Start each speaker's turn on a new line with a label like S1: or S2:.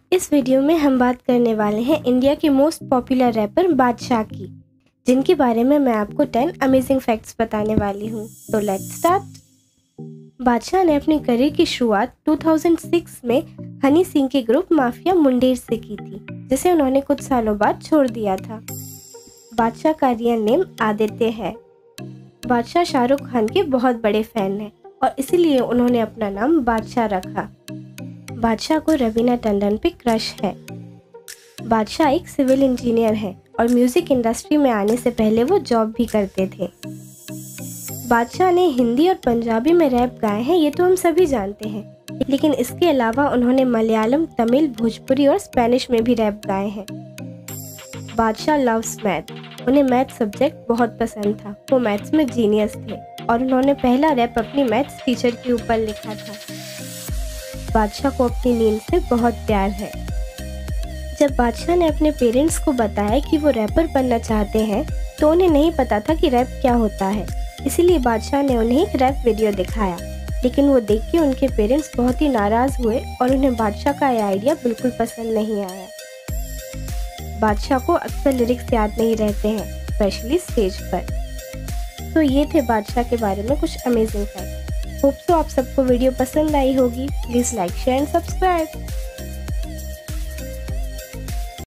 S1: इस वीडियो में हम बात करने वाले हैं इंडिया के मोस्ट पॉपुलर रैपर बादशाह की, जिनके बारे में मैं आपको 10 अमेजिंग फैक्ट्स बताने वाली हूँ। तो लेट्स स्टार्ट। बादशाह ने अपनी करियर की शुरुआत 2006 में हनी सिंह के ग्रुप माफिया मुंडेर से की थी, जिसे उन्होंने कुछ सालों बाद छोड़ दिया था। बादशाह का रियल नेम आदित्य है। बादशाह शाहरुख खान के बहुत बड़े फैन हैं और इसीलिए उन्होंने अपना नाम बादशाह रखा। बादशाह को रवीना टंडन पे क्रश है। बादशाह एक सिविल इंजीनियर है और म्यूजिक इंडस्ट्री में आने से पहले वो जॉब भी करते थे। बादशाह ने हिंदी और पंजाबी में रैप गाए हैं, ये तो हम सभी जानते हैं, लेकिन इसके अलावा उन्होंने मलयालम, तमिल, भोजपुरी और स्पेनिश में भी रैप गाए हैं। Badshah loves math. उन्हें मैथ सब्जेक्ट बहुत पसंद था, वो मैथ्स में जीनियस थे और उन्होंने पहला रैप अपनी मैथ्स टीचर के ऊपर लिखा था। बादशाह को अपनी नींद से बहुत प्यार है। जब बादशाह ने अपने पेरेंट्स को बताया कि वो रैपर बनना चाहते हैं, तो उन्हें नहीं पता था कि रैप क्या होता है, इसीलिए बादशाह ने उन्हें एक रैप वीडियो दिखाया, लेकिन वो देख के उनके पेरेंट्स बहुत ही नाराज़ हुए और उन्हें बादशाह का यह आइडिया बिल्कुल पसंद नहीं आया। बादशाह को अक्सर लिरिक्स याद नहीं रहते हैं, स्पेशली स्टेज पर। तो ये थे बादशाह के बारे में कुछ अमेजिंग फैक्ट। होप सो आप सबको वीडियो पसंद आई होगी। Please like, share and subscribe.